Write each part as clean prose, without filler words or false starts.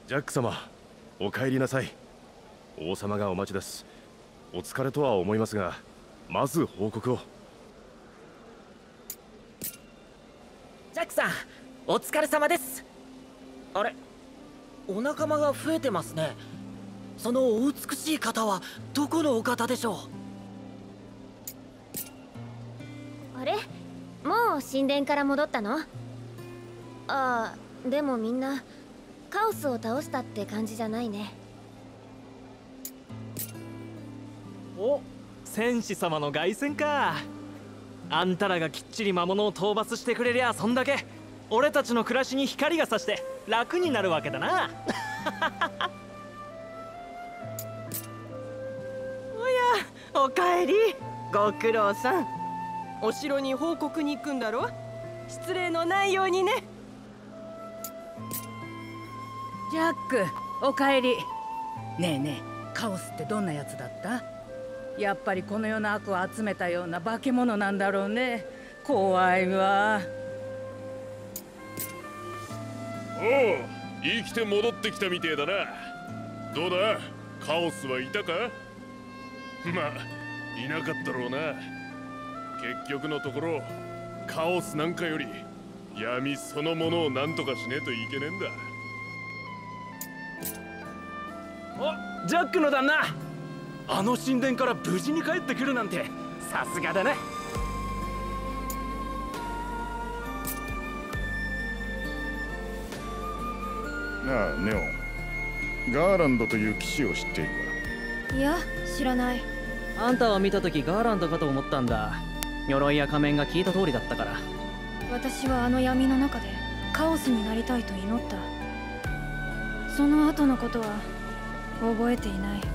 ジャック様、お帰りなさい。王様がお待ちです。お疲れとは思いますが、まず報告を。 ジャックさん、お疲れ様です。あれ、お仲間が増えてますね。そのお美しい方はどこのお方でしょあれ、もう神殿から戻ったの？ああ、でもみんなカオスを倒したって感じじゃないね。 お、戦士様の凱旋か。あんたらがきっちり魔物を討伐してくれりゃ、そんだけ俺たちの暮らしに光が差して楽になるわけだな。 おや、おかえり。ご苦労さん。お城に報告に行くんだろ。失礼のないようにね。 ジャック、おかえり。ねえねえ、カオスってどんなやつだった？やっぱりこの世の悪を集めたような化け物なんだろうね。怖いわ。 おお、生きて戻ってきたみてえだな。どうだ、カオスはいたか？まあ、いなかったろうな。結局のところ、カオスなんかより闇そのものを何とかしねえといけねえんだ。 お、ジャックの旦那、あの神殿から無事に帰ってくるなんてさすがだね。 なあネオン、ガーランドという騎士を知っているか？ いや、知らない。 あんたは見た時ガーランドかと思ったんだ。鎧や仮面が聞いた通りだったから。 私はあの闇の中でカオスになりたいと祈った。その後のことは覚えていない。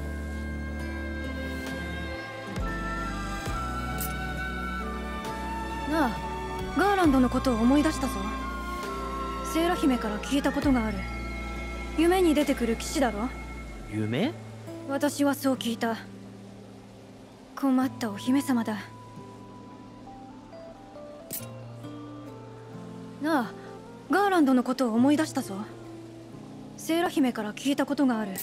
なあ、ガーランドのことを思い出したぞ。セーラ姫から聞いたことがある。夢に出てくる騎士だろ。 夢？ 私はそう聞いた。困ったお姫様だ。なあ、ガーランドのことを思い出したぞ。セーラ姫から聞いたことがある。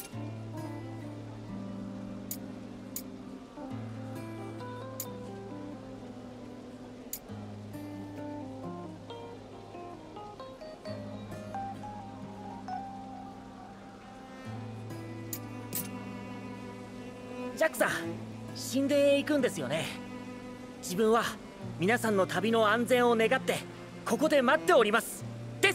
ジャックさん、神殿へ行くんですよね。自分は皆さんの旅の安全を願ってここで待っておりますです。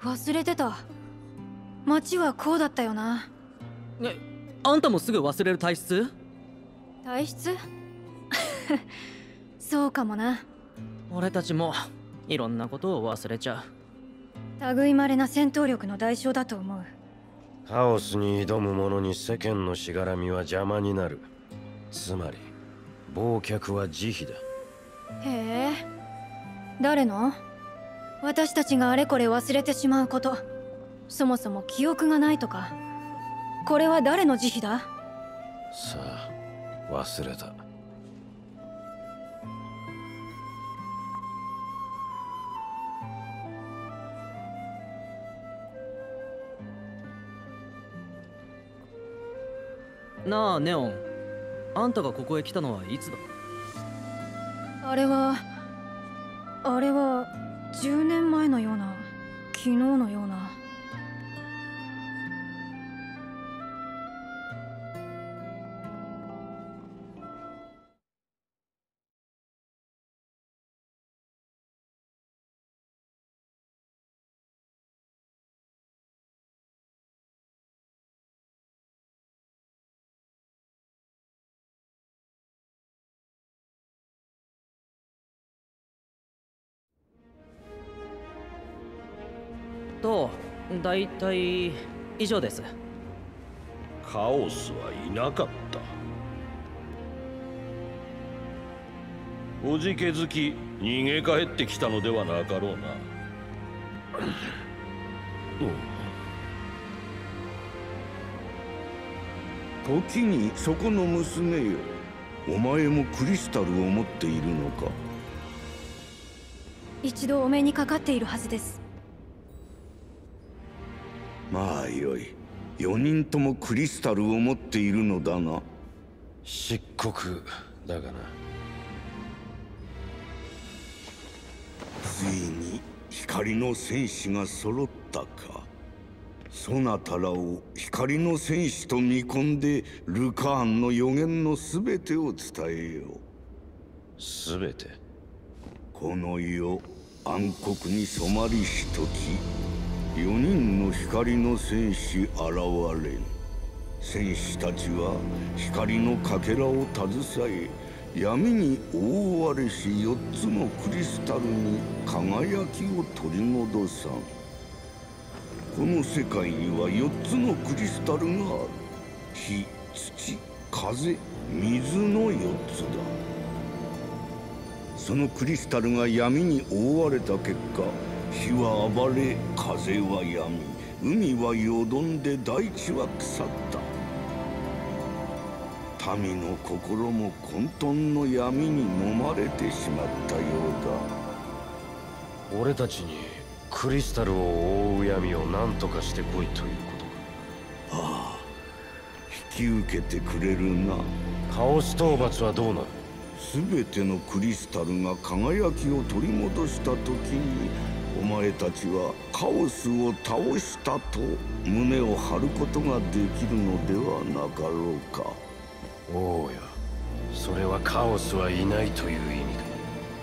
忘れてた。街はこうだったよな。 あんたもすぐ忘れる体質？ 体質そうかもな。 俺たちもいろんなことを忘れちゃう。類いまれな戦闘力の代償だと思う。 カオスに挑む者に世間のしがらみは邪魔になる。つまり忘却は慈悲だ。 へえ。誰の？私たちがあれこれ忘れてしまうこと、そもそも記憶がないとか、これは誰の慈悲だ？ さあ、忘れた。 なあネオン、あんたがここへ来たのはいつだ？ あれは10年前のような、昨日のような。 だいたい以上です。 カオスはいなかった。おじけづき逃げ帰ってきたのではなかろうな。 時にそこの娘よ、お前もクリスタルを持っているのか？ 一度お目にかかっているはずです。 まあよい。4人ともクリスタルを持っているのだな。 漆黒だがな。 ついに光の戦士が揃ったか。そなたらを光の戦士と見込んでルカーンの予言の全てを伝えよう。 全て？ この世暗黒に染まりし時、4人の光の戦士現れん。戦士たちは光のかけらを携え、闇に覆われし4つのクリスタルに輝きを取り戻さん。この世界には4つのクリスタルがある。火、土、風、水の4つだ。そのクリスタルが闇に覆われた結果、火は暴れ、風は止み、海はよどんで大地は腐った。民の心も混沌の闇に飲まれてしまったようだ。俺たちにクリスタルを覆う闇を何とかしてこいということか。 ああ、引き受けてくれるな。 カオス討伐はどうなる？ 全てのクリスタルが輝きを取り戻した時に、お前たちはカオスを倒したと胸を張ることができるのではなかろうか。 おうよ、それはカオスはいないという意味か。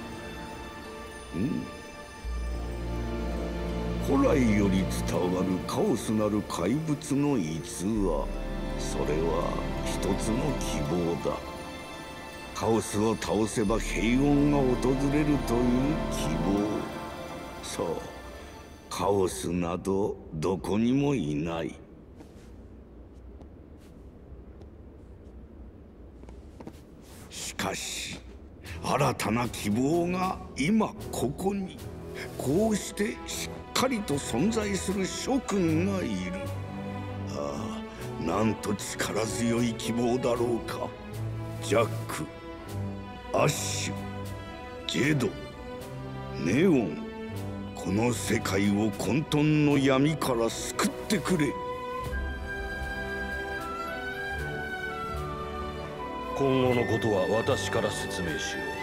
古来より伝わるカオスなる怪物の逸話、それは一つの希望だ。カオスを倒せば平穏が訪れるという希望。そう、カオスなどどこにもいない。しかし新たな希望が今ここに、こうしてしっかりと存在する諸君がいる。ああ、なんと力強い希望だろうか。ジャック、アッシュ、ジェド、ネオン、この世界を混沌の闇から救ってくれ。 今後のことは私から説明しよう。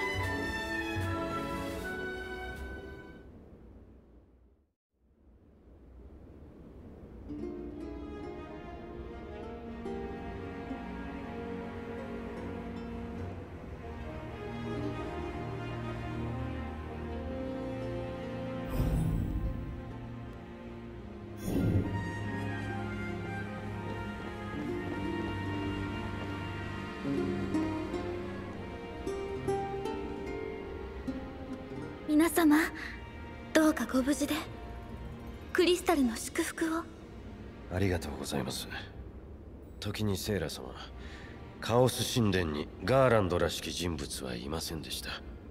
皆様、どうかご無事でクリスタルの祝福を。 ありがとうございます。時にセイラ様、カオス神殿にガーランドらしき人物はいませんでした。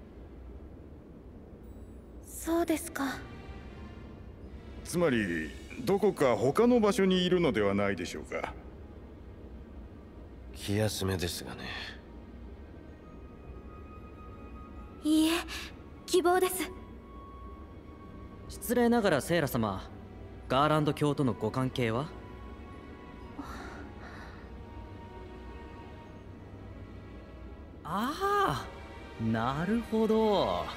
そうですか。 つまりどこか他の場所にいるのではないでしょうか。 気休めですがね。 いいえ、希望です。 失礼ながらセイラ様、ガーランド教とのご関係は？ああ、なるほど。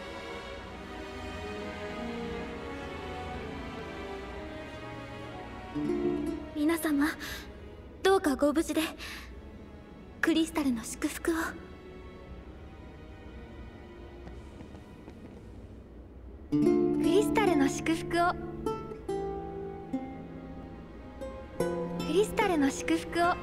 皆様、どうかご無事でクリスタルの祝福を。クリスタルの祝福を。クリスタルの祝福を。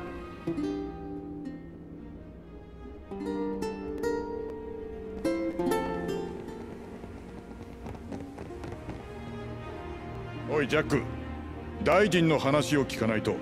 おいジャック、大臣の話を聞かないと。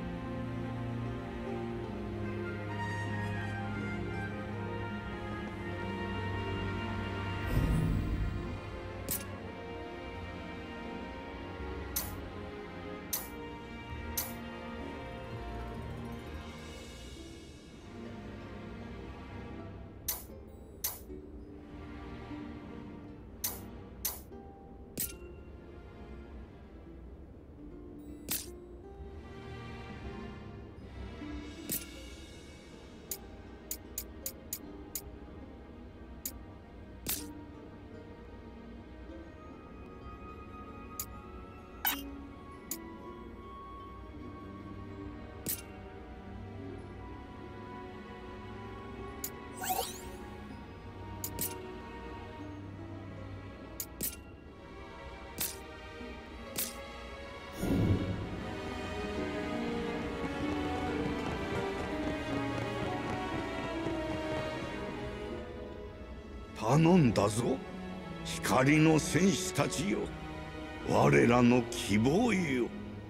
頼んだぞ、光の戦士たちよ、我らの希望よ。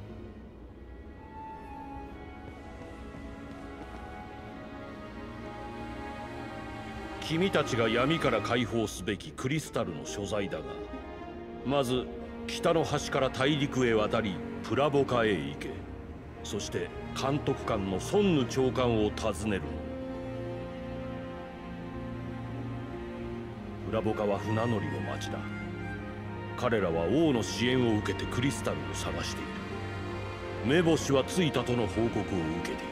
君たちが闇から解放すべきクリスタルの所在だが、まず北の端から大陸へ渡りプラボカへ行け。そして監督官のソンヌ長官を訪ねる。プラボカは船乗りの町だ。彼らは王の支援を受けてクリスタルを探している。目星はついたとの報告を受けている。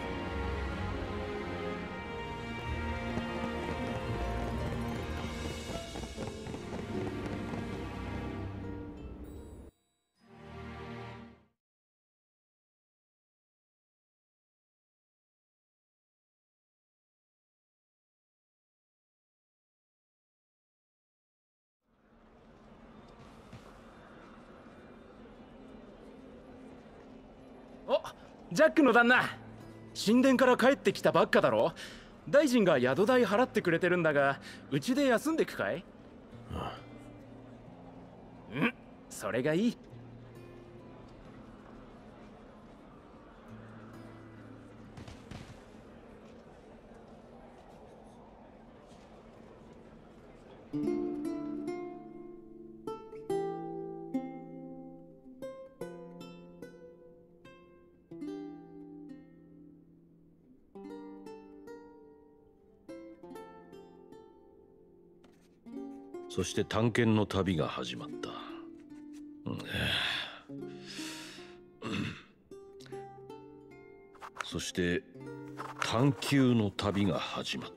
ジャックの旦那、神殿から帰ってきたばっかだろ。大臣が宿代払ってくれてるんだが、うちで休んでくかい？それがいい。 そして探検の旅が始まった。そして探求の旅が始まった。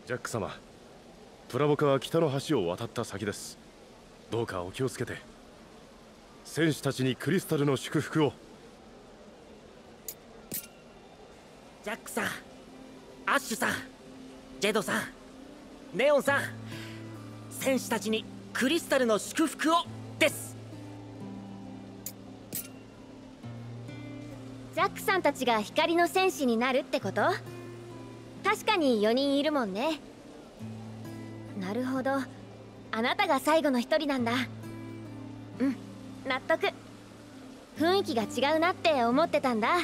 ジャック様、プラボカは北の橋を渡った先です。どうかお気をつけて。戦士たちにクリスタルの祝福を。 ジャックさん、アッシュさん、ジェドさん、ネオンさん、戦士たちにクリスタルの祝福をです。 ジャックさんたちが光の戦士になるってこと？確かに4人いるもんね。なるほど、あなたが最後の一人なんだ。うん、納得。雰囲気が違うなって思ってたんだ。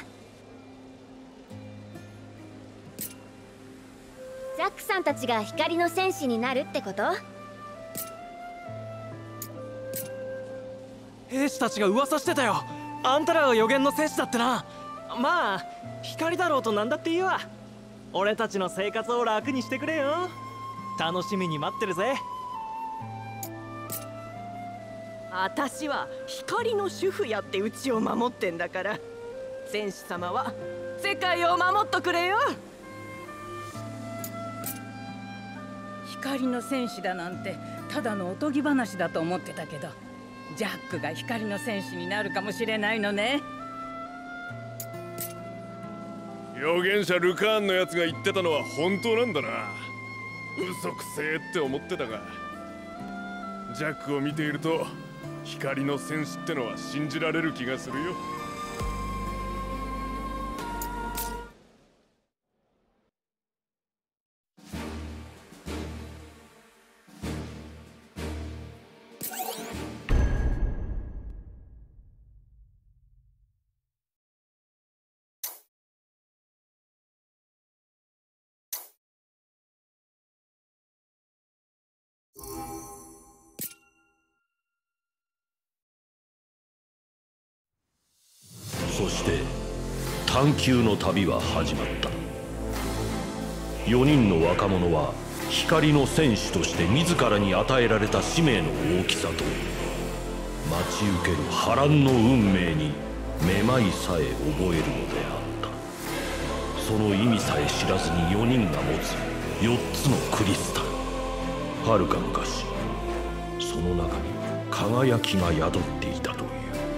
ジャックさんたちが光の戦士になるってこと？ 兵士たちが噂してたよ。あんたらが予言の戦士だってな。まあ光だろうとなんだっていいわ。俺たちの生活を楽にしてくれよ。楽しみに待ってるぜ。 私は光の主婦やってうちを守ってんだから、戦士様は世界を守っとくれよ。 光の戦士だなんてただのおとぎ話だと思ってたけど、ジャックが光の戦士になるかもしれないのね。 預言者ルカーンのやつが言ってたのは本当なんだな。嘘くせえって思ってたが、ジャックを見ていると光の戦士ってのは信じられる気がするよ。 そして探求の旅は始まった。4人の若者は光の戦士として自らに与えられた使命の大きさと待ち受ける波乱の運命にめまいさえ覚えるのであった。その意味さえ知らずに4人が持つ4つのクリスタル。はるか昔、その中に輝きが宿っていたという。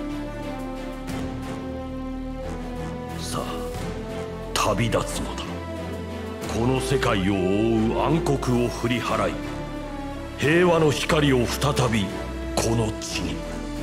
さあ旅立つのだ。この世界を覆う暗黒を振り払い、平和の光を再びこの地に。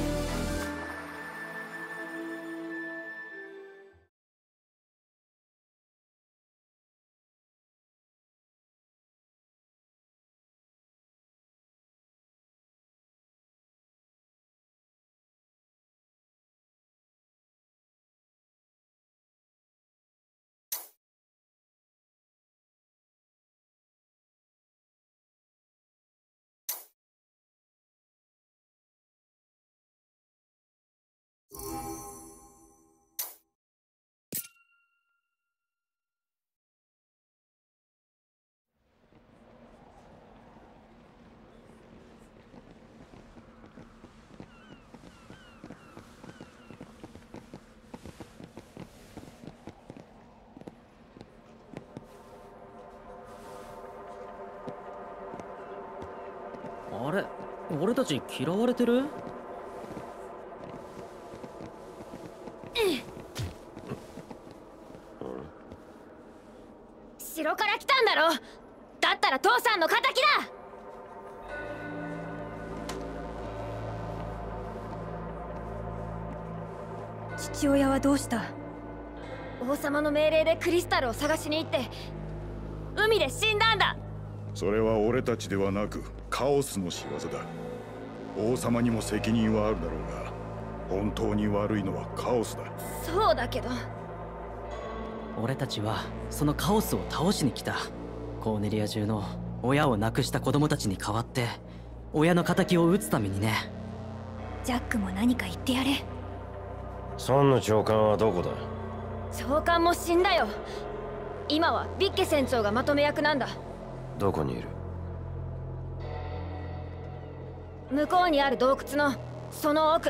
あれ、俺たち嫌われてる？ 城から来たんだろ。だったら父さんの敵だ。 父親はどうした？ 王様の命令でクリスタルを探しに行って海で死んだんだ。 それは俺たちではなくカオスの仕業だ。王様にも責任はあるだろうが、本当に悪いのはカオスだ。 そうだけど、 俺たちはそのカオスを倒しに来た。コーネリア中の親を亡くした子供たちに代わって親の仇を討つためにね。 ジャックも何か言ってやれ。 孫の長官はどこだ？ 長官も死んだよ。今はビッケ船長がまとめ役なんだ。 どこにいる？ 向こうにある洞窟のその奥。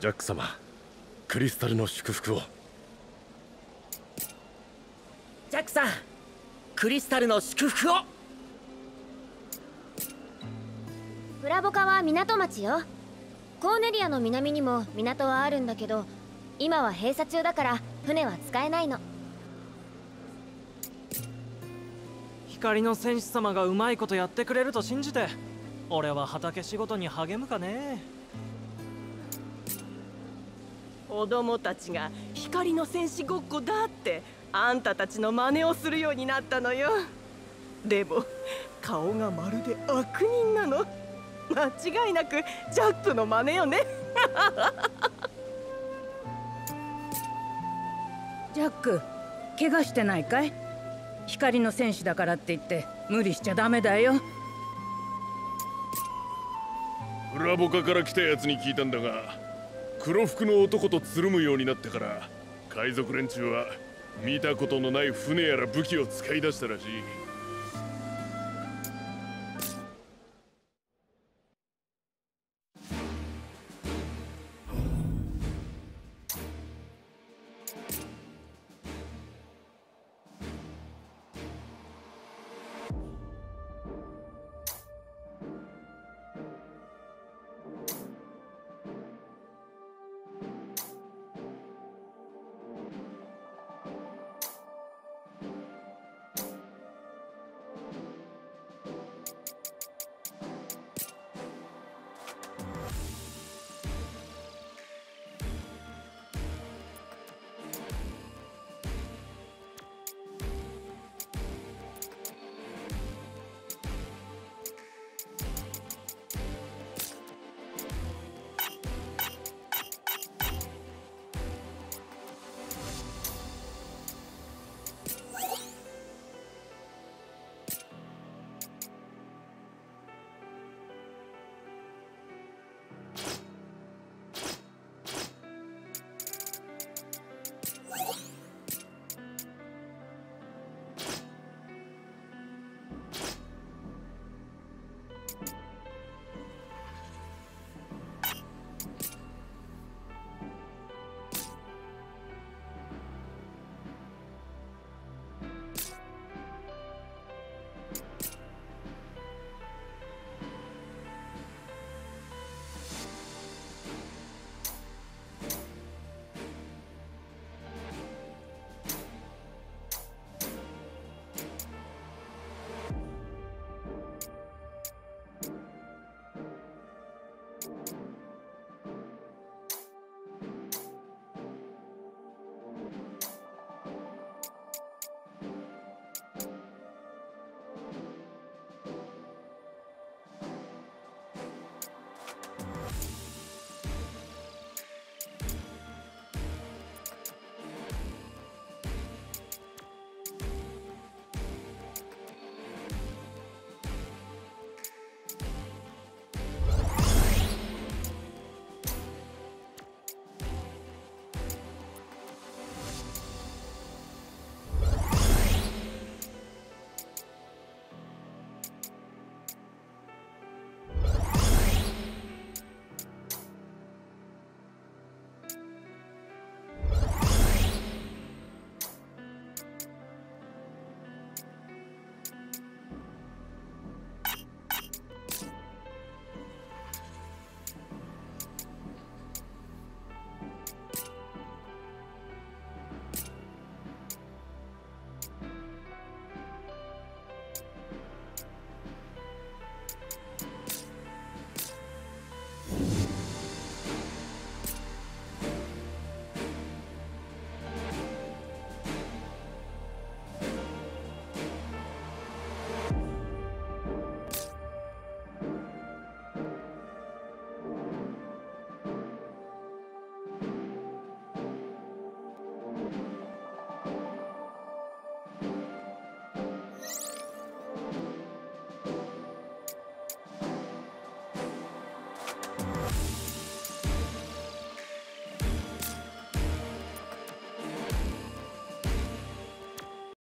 ジャック様、クリスタルの祝福を。 ジャックさん、クリスタルの祝福を。 プラボカは港町よ。コーネリアの南にも港はあるんだけど、今は閉鎖中だから船は使えないの。 光の戦士様がうまいことやってくれると信じて、俺は畑仕事に励むかね。 子供たちが光の戦士ごっこだってあんたたちの真似をするようになったのよ。でも顔がまるで悪人なの。間違いなくジャックの真似よね。 ジャック、怪我してないかい？光の戦士だからって言って無理しちゃダメだよ。 プラボカから来たやつに聞いたんだが、黒服の男とつるむようになってから海賊連中は見たことのない船やら武器を使い出したらしい。